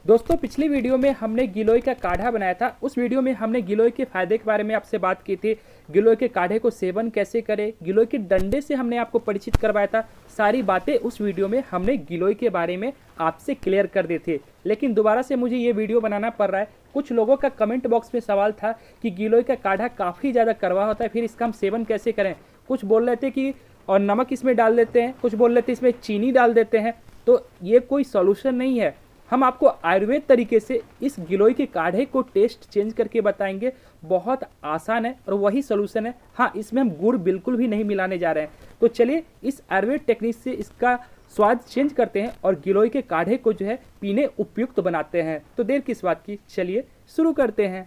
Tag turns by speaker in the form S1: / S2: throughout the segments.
S1: दोस्तों पिछली वीडियो में हमने गिलोय का काढ़ा बनाया था। उस वीडियो में हमने गिलोय के फायदे के बारे में आपसे बात की थी। गिलोय के काढ़े को सेवन कैसे करें, गिलोय के डंडे से हमने आपको परिचित करवाया था। सारी बातें उस वीडियो में हमने गिलोय के बारे में आपसे क्लियर कर दी थी। लेकिन दोबारा से मुझे ये वीडियो बनाना पड़ रहा है। कुछ लोगों का कमेंट बॉक्स में सवाल था कि गिलोय का काढ़ा काफ़ी ज़्यादा कड़वा होता है, फिर इसका हम सेवन कैसे करें। कुछ बोल रहे थे कि और नमक इसमें डाल देते हैं, कुछ बोल रहे थे इसमें चीनी डाल देते हैं। तो ये कोई सॉल्यूशन नहीं है। हम आपको आयुर्वेद तरीके से इस गिलोय के काढ़े को टेस्ट चेंज करके बताएंगे। बहुत आसान है और वही सोल्यूशन है। हाँ, इसमें हम गुड़ बिल्कुल भी नहीं मिलाने जा रहे हैं। तो चलिए इस आयुर्वेद टेक्निक से इसका स्वाद चेंज करते हैं और गिलोय के काढ़े को जो है पीने उपयुक्त बनाते हैं। तो देर किस बात की, चलिए शुरू करते हैं।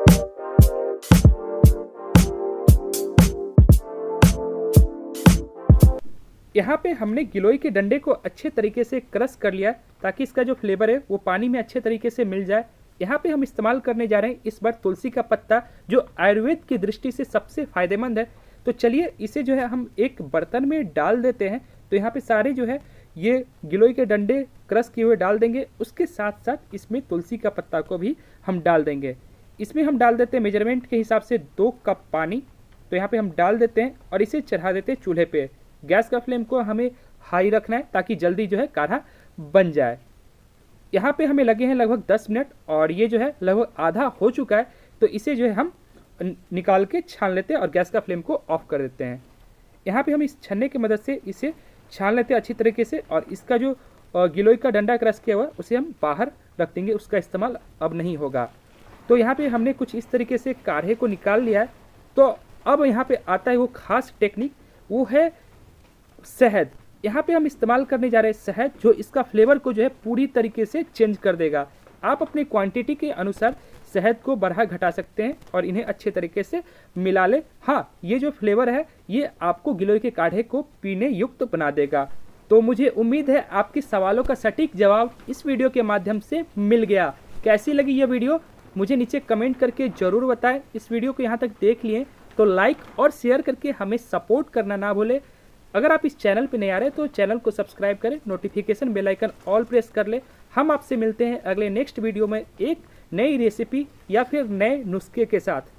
S1: यहाँ पे हमने गिलोय के डंडे को अच्छे तरीके से क्रश कर लिया ताकि इसका जो फ्लेवर है वो पानी में अच्छे तरीके से मिल जाए। यहाँ पे हम इस्तेमाल करने जा रहे हैं इस बार तुलसी का पत्ता, जो आयुर्वेद की दृष्टि से सबसे फायदेमंद है। तो चलिए इसे जो है हम एक बर्तन में डाल देते हैं। तो यहाँ पे सारे जो है ये गिलोय के डंडे क्रश किए हुए डाल देंगे। उसके साथ साथ इसमें तुलसी का पत्ता को भी हम डाल देंगे। इसमें हम डाल देते हैं मेजरमेंट के हिसाब से 2 कप पानी। तो यहाँ पे हम डाल देते हैं और इसे चढ़ा देते हैं चूल्हे पे। गैस का फ्लेम को हमें हाई रखना है ताकि जल्दी जो है काढ़ा बन जाए। यहाँ पे हमें लगे हैं लगभग 10 मिनट और ये जो है लगभग आधा हो चुका है। तो इसे जो है हम निकाल के छान लेते हैं और गैस का फ्लेम को ऑफ कर देते हैं। यहाँ पे हम इस छन्ने की मदद से इसे छान लेते हैं अच्छी तरीके से। और इसका जो गिलोय का डंडा क्रश किया हुआ उसे हम बाहर रख देंगे, उसका इस्तेमाल अब नहीं होगा। तो यहाँ पे हमने कुछ इस तरीके से काढ़े को निकाल लिया है। तो अब यहाँ पे आता है वो खास टेक्निक, वो है शहद। यहाँ पे हम इस्तेमाल करने जा रहे हैं शहद, जो इसका फ्लेवर को जो है पूरी तरीके से चेंज कर देगा। आप अपनी क्वांटिटी के अनुसार शहद को बढ़ा घटा सकते हैं और इन्हें अच्छे तरीके से मिला ले। हाँ, ये जो फ्लेवर है ये आपको गिलोय के काढ़े को पीने युक्त बना देगा। तो मुझे उम्मीद है आपके सवालों का सटीक जवाब इस वीडियो के माध्यम से मिल गया। कैसी लगी यह वीडियो मुझे नीचे कमेंट करके ज़रूर बताएं। इस वीडियो को यहाँ तक देख लिए तो लाइक और शेयर करके हमें सपोर्ट करना ना भूलें। अगर आप इस चैनल पे नए आ रहे हैं तो चैनल को सब्सक्राइब करें, notification bell icon all press कर ले। हम आपसे मिलते हैं अगले नेक्स्ट वीडियो में एक नई रेसिपी या फिर नए नुस्खे के साथ।